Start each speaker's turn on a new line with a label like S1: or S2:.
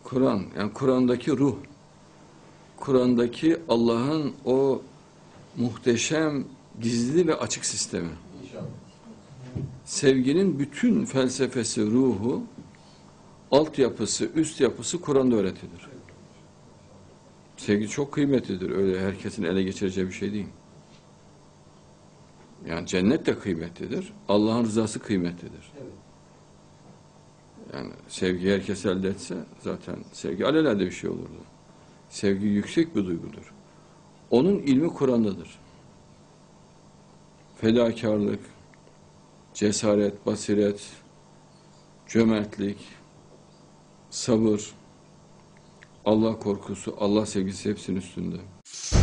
S1: Kur'an, yani Kur'an'daki ruh, Kur'an'daki Allah'ın o muhteşem gizli ve açık sistemi. Sevginin bütün felsefesi, ruhu, altyapısı, üst yapısı Kur'an'da öğretilir. Sevgi çok kıymetlidir. Öyle herkesin ele geçireceği bir şey değil. Yani cennet de kıymetlidir. Allah'ın rızası kıymetlidir. Yani sevgi herkes elde etse zaten sevgi alelade bir şey olurdu. Sevgi yüksek bir duygudur. Onun ilmi Kur'an'dadır. Fedakarlık, cesaret, basiret, cömertlik, sabır, Allah korkusu, Allah sevgisi hepsinin üstünde.